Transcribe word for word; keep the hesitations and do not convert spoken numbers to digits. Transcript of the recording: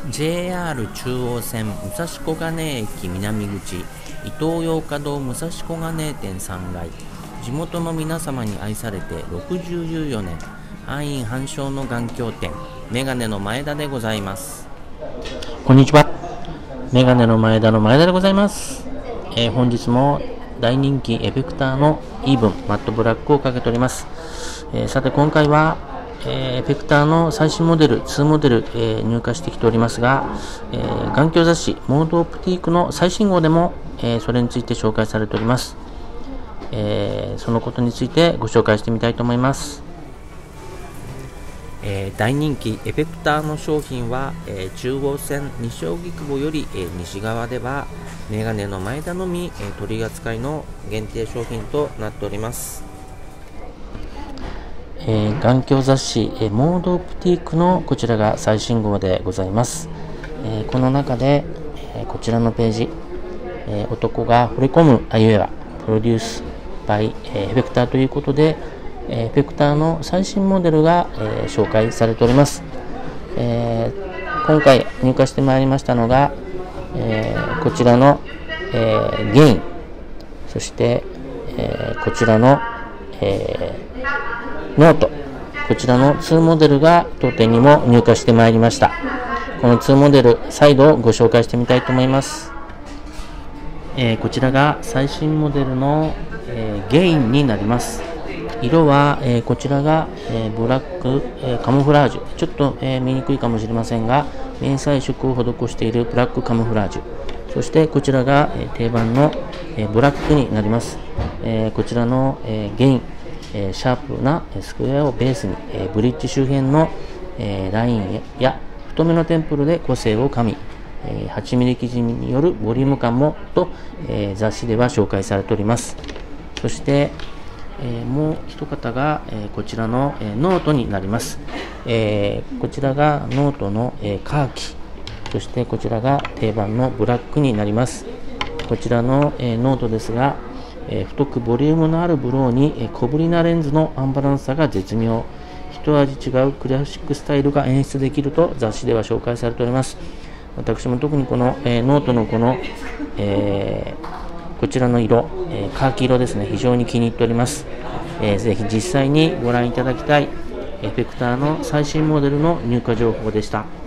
ジェイアール 中央線武蔵小金駅南口イトーヨーカドー武蔵小金店さんがい、地元の皆様に愛されてろくじゅうよねん、安易繁盛の眼鏡店メガネの前田でございます。 こんにちは。メガネの前田の前田でございます。えー、本日も大人気エフェクターのイーブンマットブラックをかけております。えー、さて今回は、えー、エフェクターの最新モデルにモデル、えー、入荷してきておりますが、えー、眼鏡雑誌モードオプティークの最新号でも、えー、それについて紹介されております。えー、そのことについてご紹介してみたいと思います。 えー、大人気エフェクターの商品は、えー、中央線西荻窪より、えー、西側ではメガネの前田のみ、えー、取り扱いの限定商品となっております。 えー、眼鏡雑誌、えー、モードオプティークのこちらが最新号でございます。えー、この中で、えー、こちらのページ、えー、男が惚れ込むアイウェアプロデュースバイ、えー、エフェクターということで、エフェクターの最新モデルが、えー、紹介されております。えー、今回入荷してまいりましたのが、えー、こちらの、えー、ゲイン、そして、えー、こちらの、えー、ノート、こちらのにモデルが当店にも入荷してまいりました。このにモデル再度ご紹介してみたいと思います。えー、こちらが最新モデルの、えー、ゲインになります。色は、えー、こちらが、えー、ブラック、えー、カモフラージュ、ちょっと、えー、見にくいかもしれませんが迷彩色を施しているブラックカモフラージュ、そしてこちらが、えー、定番の、えー、ブラックになります。えー、こちらの、えー、ゲイン、えー、シャープなスクエアをベースに、えー、ブリッジ周辺の、えー、ラインや太めのテンプルで個性を加味、えー、はちミリ生地によるボリューム感もと、えー、雑誌では紹介されております。そしてえー、もう一方が、えー、こちらの、えー、ノートになります。えー、こちらがノートの、えー、カーキ、そしてこちらが定番のブラックになります。こちらの、えー、ノートですが、えー、太くボリュームのあるブローに、えー、小ぶりなレンズのアンバランスさが絶妙、一味違うクラシックスタイルが演出できると雑誌では紹介されております。私も特にこの、えー、ノートのこの、えーこちらの色、えー、カーキ色ですね、非常に気に入っております。えー、ぜひ実際にご覧いただきたいエフェクターの最新モデルの入荷情報でした。